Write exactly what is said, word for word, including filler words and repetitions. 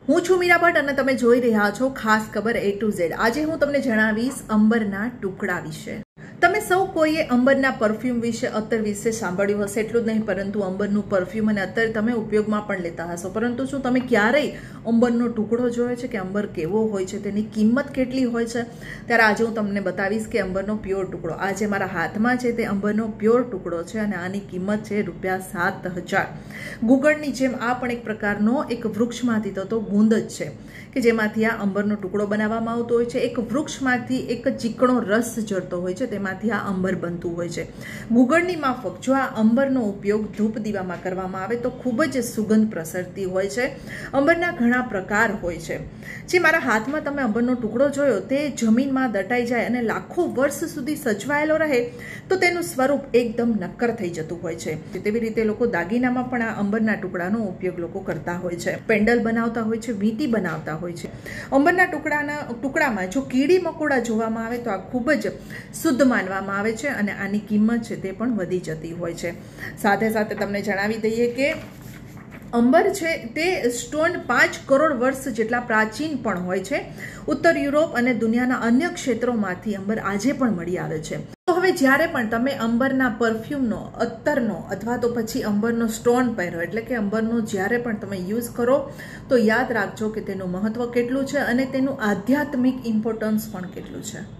હું છું મીરા ભટ્ટ અને તમે જોઈ રહ્યા છો ખાસ ખબર એ ટુ ઝેડ। આજે હું તમને જણાવીશ અંબરના ટુકડા વિશે। તમે સૌ કોઈએ અંબરના પરફ્યુમ વિશે અત્તર વિશે સાંભળ્યું હશે, એટલું જ નહીં પરંતુ અંબરનું પરફ્યુમ અને અત્તર તમે ઉપયોગમાં પણ લેતા હશો, પરંતુ શું તમે ક્યારેય અંબરનો ટુકડો જોયો છે કે અંબર કેવો હોય છે, તેની કિંમત કેટલી હોય છે? ત્યારે આજે હું તમને બતાવીશ કે અંબરનો પ્યોર ટુકડો આજે મારા હાથમાં છે તે અંબરનો પ્યોર ટુકડો છે અને આની કિંમત છે રૂપિયા સાત હજાર। ગુગળની જેમ આ પણ એક પ્રકારનો એક વૃક્ષમાંથી થતો ગુંદ જ છે કે જેમાંથી આ અંબરનો ટુકડો બનાવવામાં આવતો હોય છે। એક વૃક્ષમાંથી એક ચીકણો રસ ઝરતો હોય છે, તેમાંથી આ અંબર બનતું હોય છે। ગુગળની માફક જો આ અંબરનો ઉપયોગ ધૂપ દીવામાં કરવામાં આવે તો ખૂબ જ સુગંધ પ્રસરતી હોય છે। અંબરના ઘણા પ્રકાર હોય છે। જે મારા હાથમાં તમે અંબરનો ટુકડો જોયો તે જમીનમાં દટાઈ જાય અને લાખો વર્ષ સુધી સચવાયેલો રહે તો તેનું સ્વરૂપ એકદમ નક્કર થઈ જતું હોય છે। તેવી રીતે લોકો દાગીનામાં પણ આ અંબરના ટુકડાનો ઉપયોગ લોકો કરતા હોય છે, પેન્ડલ બનાવતા હોય છે, વીંટી બનાવતા હોય છે। અંબરના ટુકડાના ટુકડામાં જો કીડી મકોડા જોવામાં આવે તો આ ખૂબ જ શુદ્ધ માનવામાં આવે છે અને આની કિંમત છે તે પણ વધી જતી હોય છે। સાથે સાથે તમને જણાવી દઈએ કે અંબર છે તે સ્ટોન પાંચ કરોડ વર્ષ જેટલા પ્રાચીન પણ હોય છે। ઉત્તર યુરોપ અને દુનિયાના અન્ય ક્ષેત્રોમાંથી અંબર આજે પણ મળી આવે છે। તો હવે જ્યારે પણ તમે અંબરના પરફ્યુમનો, અત્તરનો અથવા તો પછી અંબરનો સ્ટોન પહેરો એટલે કે અંબરનો જ્યારે પણ તમે યુઝ કરો તો યાદ રાખજો કે તેનું મહત્વ કેટલું છે અને તેનું આધ્યાત્મિક ઇમ્પોર્ટન્સ પણ કેટલું છે।